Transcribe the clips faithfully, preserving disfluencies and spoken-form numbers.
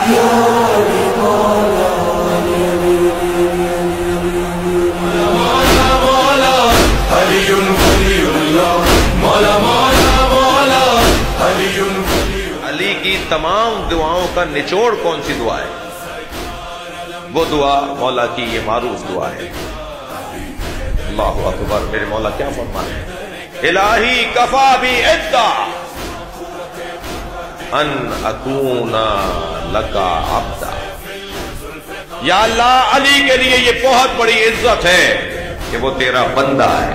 علی کی تمام دعاؤں کا نچوڑ کون سی دعا ہے؟ وہ دعا مولا کی یہ معروف دعا ہے. اللہ اکبر. میرے مولا کیا فرماتے ہیں؟ الہی کفا بی عزا ان اکون لکا عبدا. یا اللہ علی کے لیے یہ بہت بڑی عزت ہے کہ وہ تیرا بندہ ہے.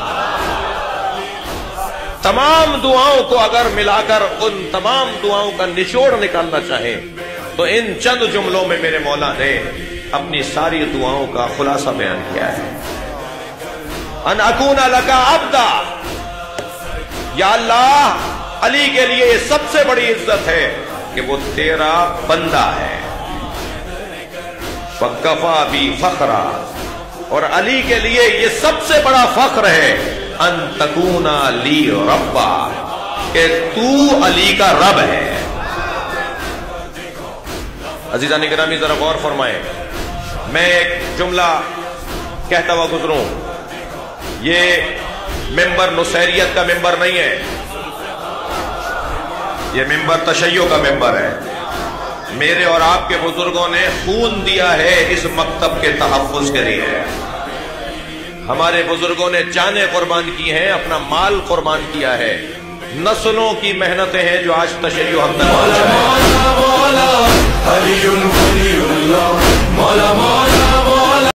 تمام دعاؤں کو اگر ملا کر ان تمام دعاؤں کا نچوڑ نکالنا چاہیں تو ان چند جملوں میں میرے مولا نے اپنی ساری دعاؤں کا خلاصہ بیان کیا ہے. ان اکون لکا عبدا. یا اللہ علی کے لیے یہ سب سے بڑی عزت ہے کہ وہ تیرا بندہ ہے. وکفا بی فخرا. اور علی کے لیے یہ سب سے بڑا فخر ہے ان تکونا لی ربا، کہ تو علی کا رب ہے. عزیزان گرامی ذرا غور فرمائیں. میں ایک جملہ کہتا ہوا گزروں. یہ ممبر نصیریت کا ممبر نہیں ہے، یہ ممبر تشیع کا ممبر ہے. میرے اور آپ کے بزرگوں نے خون دیا ہے اس مکتب کے تحفظ کے لیے. ہمارے بزرگوں نے جانیں قربان کی ہیں، اپنا مال قربان کیا ہے. نسلوں کی محنتیں ہیں جو آج تشیع ہم تک پہنچا ہے.